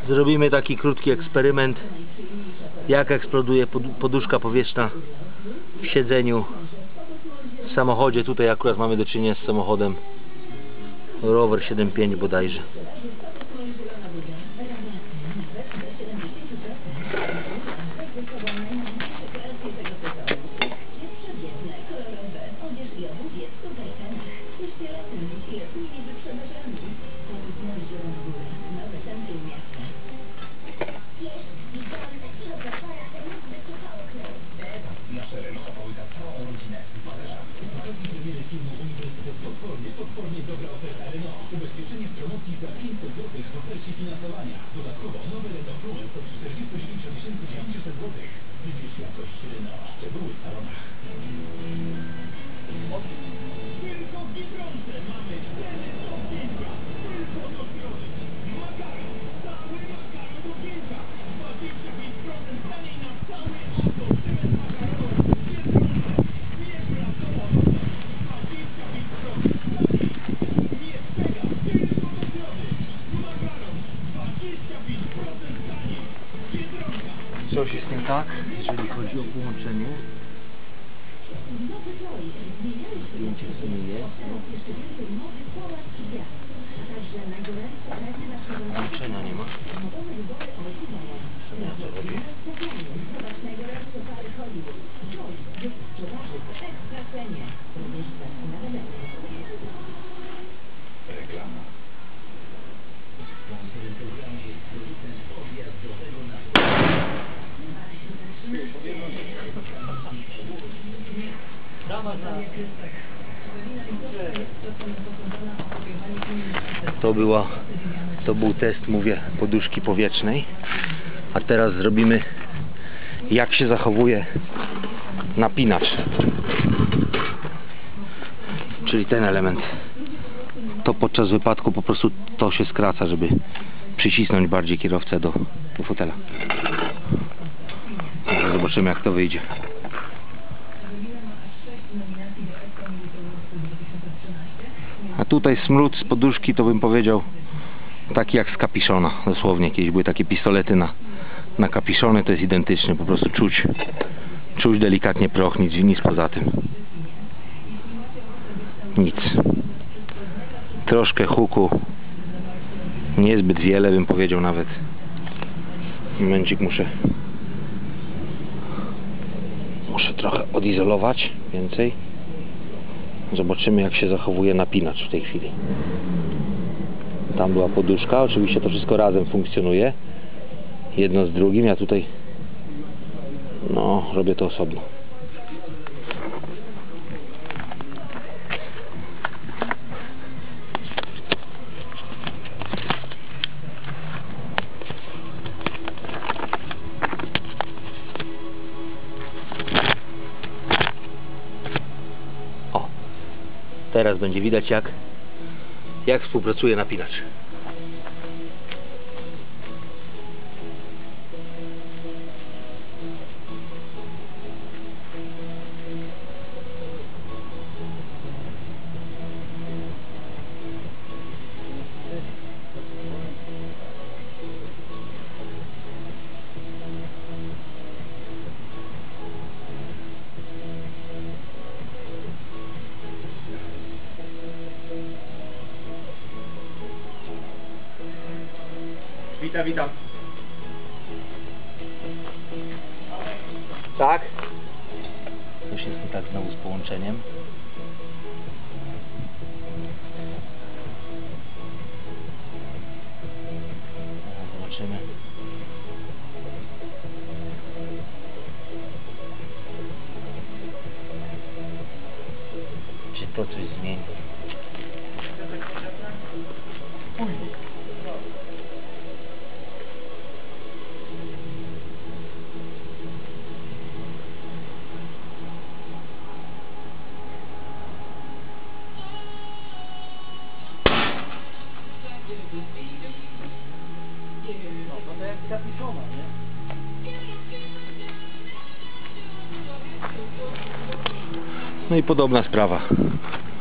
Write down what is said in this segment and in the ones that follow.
Zrobimy taki krótki eksperyment, jak eksploduje poduszka powietrzna w siedzeniu w samochodzie. Tutaj akurat mamy do czynienia z samochodem Rover 7.5 bodajże. Potwornie dobra oferta Renault. Ubezpieczenie w promocji za 500 zł w ofercie finansowania. Dodatkowo nowy Renault Fluence od 49 900 zł. Wybierz jakość Renault. Szczegóły w salonach. Tylko w Biedronce mamy ceny do pięcia. Tylko do środy. Makaron. Cały makaron do pięcia. 25% taniej na cały asortyment makaronu. Biedronce. Nieprawdopodobne. 25% Coś jest nie tak, jeżeli chodzi o połączenie. Zdjęcie w sumie jest. Połączenia nie ma. Połączenia co robi? Reklama. To był test, mówię, poduszki powietrznej. A teraz zrobimy, jak się zachowuje napinacz. Czyli ten element. To podczas wypadku po prostu to się skraca, żeby przycisnąć bardziej kierowcę do fotela. Zobaczymy, jak to wyjdzie. A tutaj smród z poduszki to bym powiedział taki jak z kapiszona, dosłownie. Kiedyś były takie pistolety na kapiszony, to jest identyczny, po prostu czuć delikatnie proch, nic poza tym. Nic. Troszkę huku, niezbyt wiele bym powiedział nawet. Momencik, muszę trochę odizolować więcej. Zobaczymy, jak się zachowuje napinacz w tej chwili. Tam była poduszka, oczywiście to wszystko razem funkcjonuje, jedno z drugim. Ja tutaj robię to osobno. Teraz będzie widać, jak współpracuje napinacz. Witam. Tak? Coś jest tak znowu z połączeniem. Zobaczymy. Czy to coś zmieni? No i podobna sprawa.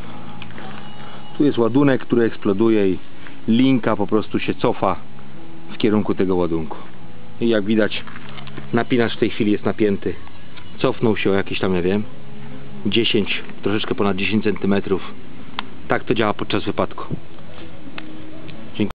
Tu jest ładunek, który eksploduje i linka po prostu się cofa w kierunku tego ładunku. I jak widać, napinacz w tej chwili jest napięty. Cofnął się o jakieś tam, nie wiem, 10, troszeczkę ponad 10 cm. Tak to działa podczas wypadku.